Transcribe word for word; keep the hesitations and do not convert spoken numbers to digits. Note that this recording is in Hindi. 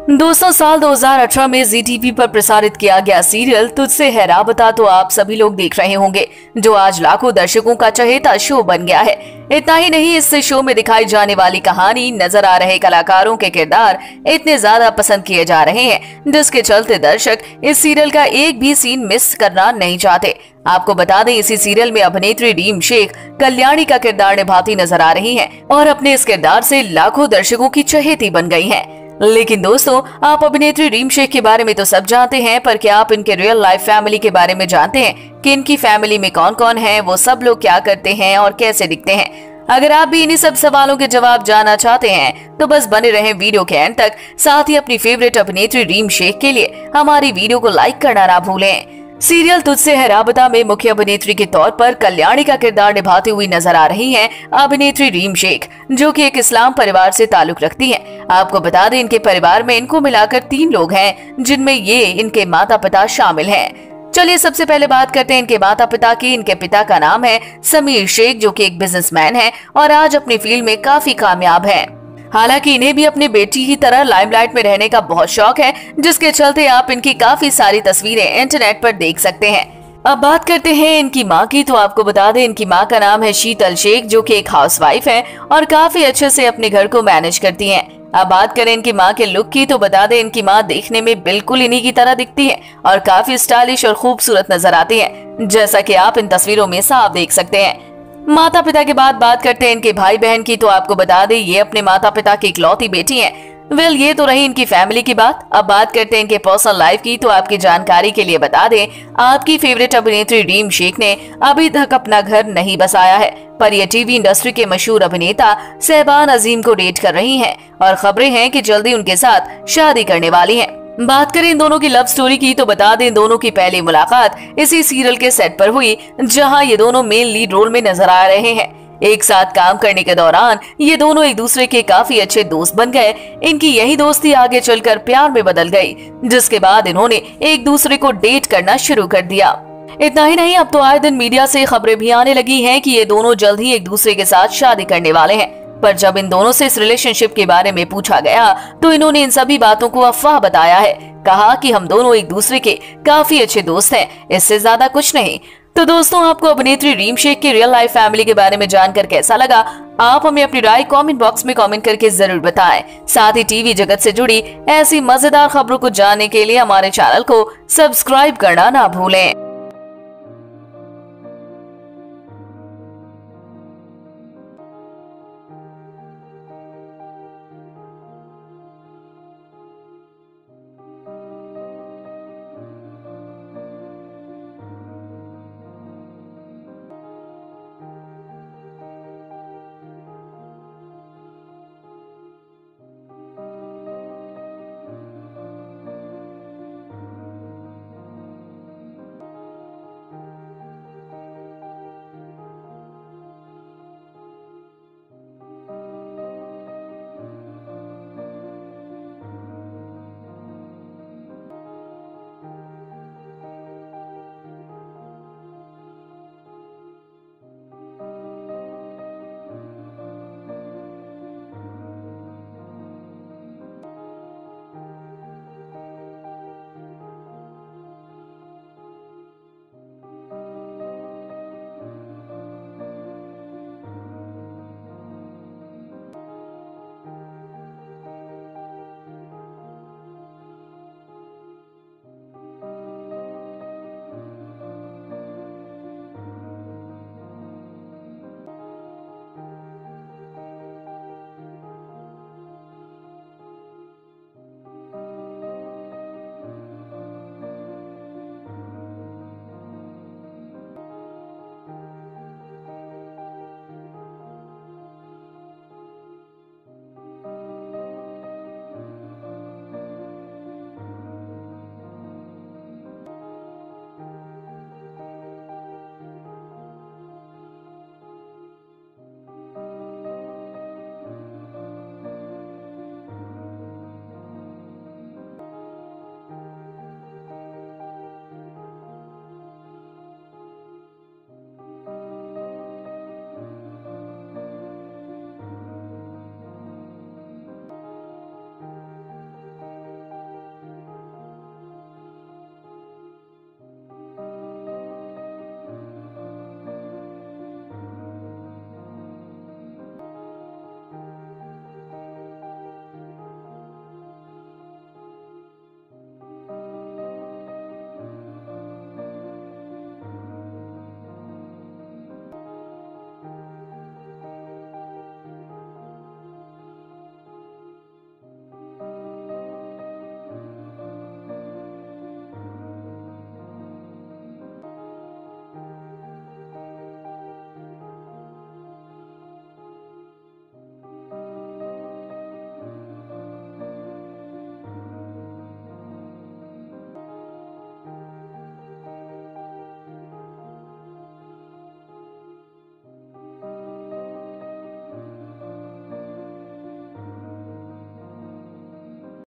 दोस्तों, साल दो हज़ार अठारह में जी टीवी पर प्रसारित किया गया सीरियल तुझसे है राबता तो आप सभी लोग देख रहे होंगे, जो आज लाखों दर्शकों का चहेता शो बन गया है। इतना ही नहीं, इस शो में दिखाई जाने वाली कहानी, नजर आ रहे कलाकारों के किरदार इतने ज्यादा पसंद किए जा रहे हैं, जिसके चलते दर्शक इस सीरियल का एक भी सीन मिस करना नहीं चाहते। आपको बता दें, इसी सीरियल में अभिनेत्री रीम शेख कल्याणी का किरदार निभाती नजर आ रही हैं और अपने इस किरदार से लाखों दर्शकों की चहेती बन गई हैं। लेकिन दोस्तों, आप अभिनेत्री रीम शेख के बारे में तो सब जानते हैं, पर क्या आप इनके रियल लाइफ फैमिली के बारे में जानते हैं कि इनकी फैमिली में कौन कौन है, वो सब लोग क्या करते हैं और कैसे दिखते हैं? अगर आप भी इन्हीं सब सवालों के जवाब जानना चाहते हैं तो बस बने रहें वीडियो के एंड तक। साथ ही अपनी फेवरेट अभिनेत्री रीम शेख के लिए हमारी वीडियो को लाइक करना ना भूलें। सीरियल तुझसे है राबता में मुख्य अभिनेत्री के तौर पर कल्याणी का किरदार निभाती हुई नजर आ रही हैं अभिनेत्री रीम शेख, जो कि एक इस्लाम परिवार से ताल्लुक रखती हैं। आपको बता दें, इनके परिवार में इनको मिलाकर तीन लोग हैं, जिनमें ये इनके माता पिता शामिल हैं। चलिए सबसे पहले बात करते हैं इनके माता पिता की। इनके पिता का नाम है समीर शेख, जो कि एक बिजनेसमैन है और आज अपनी फील्ड में काफी कामयाब है। हालांकि इन्हें भी अपनी बेटी की तरह लाइमलाइट में रहने का बहुत शौक है, जिसके चलते आप इनकी काफी सारी तस्वीरें इंटरनेट पर देख सकते हैं। अब बात करते हैं इनकी मां की, तो आपको बता दें इनकी मां का नाम है शीतल शेख, जो कि एक हाउसवाइफ है और काफी अच्छे से अपने घर को मैनेज करती हैं। अब बात करें इनकी मां के लुक की, तो बता दें इनकी मां देखने में बिल्कुल इन्हीं की तरह दिखती है और काफी स्टाइलिश और खूबसूरत नजर आती है, जैसा कि आप इन तस्वीरों में साफ देख सकते हैं। माता पिता के बाद बात करते हैं इनके भाई बहन की, तो आपको बता दें ये अपने माता पिता की इकलौती बेटी हैं। वेल, ये तो रही इनकी फैमिली की बात। अब बात करते हैं इनके पर्सनल लाइफ की, तो आपकी जानकारी के लिए बता दें, आपकी फेवरेट अभिनेत्री रीम शेख ने अभी तक अपना घर नहीं बसाया है, पर ये टीवी इंडस्ट्री के मशहूर अभिनेता शहबान अजीम को डेट कर रही हैं और खबरें हैं कि जल्दी उनके साथ शादी करने वाली हैं। बात करें इन दोनों की लव स्टोरी की, तो बता दें दोनों की पहली मुलाकात इसी सीरियल के सेट पर हुई, जहां ये दोनों मेन लीड रोल में नजर आ रहे हैं। एक साथ काम करने के दौरान ये दोनों एक दूसरे के काफी अच्छे दोस्त बन गए। इनकी यही दोस्ती आगे चलकर प्यार में बदल गई, जिसके बाद इन्होंने एक दूसरे को डेट करना शुरू कर दिया। इतना ही नहीं, अब तो आए दिन मीडिया से खबरें भी आने लगी हैं कि ये दोनों जल्द ही एक दूसरे के साथ शादी करने वाले हैं। पर जब इन दोनों से इस रिलेशनशिप के बारे में पूछा गया, तो इन्होंने इन सभी बातों को अफवाह बताया है। कहा कि हम दोनों एक दूसरे के काफी अच्छे दोस्त हैं, इससे ज्यादा कुछ नहीं। तो दोस्तों, आपको अभिनेत्री रीम शेख की रियल लाइफ फैमिली के बारे में जानकर कैसा लगा? आप हमें अपनी राय कमेंट बॉक्स में कमेंट करके जरूर बताएं। साथ ही टीवी जगत से जुड़ी ऐसी मजेदार खबरों को जानने के लिए हमारे चैनल को सब्सक्राइब करना ना भूलें।